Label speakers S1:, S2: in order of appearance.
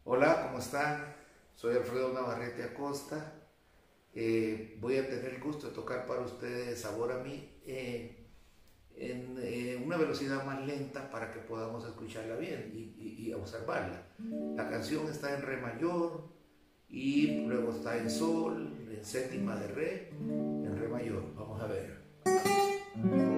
S1: Hola, ¿cómo están? Soy Alfredo Navarrete Acosta. Voy a tener el gusto de tocar para ustedes Sabor a mí en una velocidad más lenta para que podamos escucharla bien y observarla. La canción está en re mayor y luego está en sol, en séptima de re, en re mayor. Vamos a ver.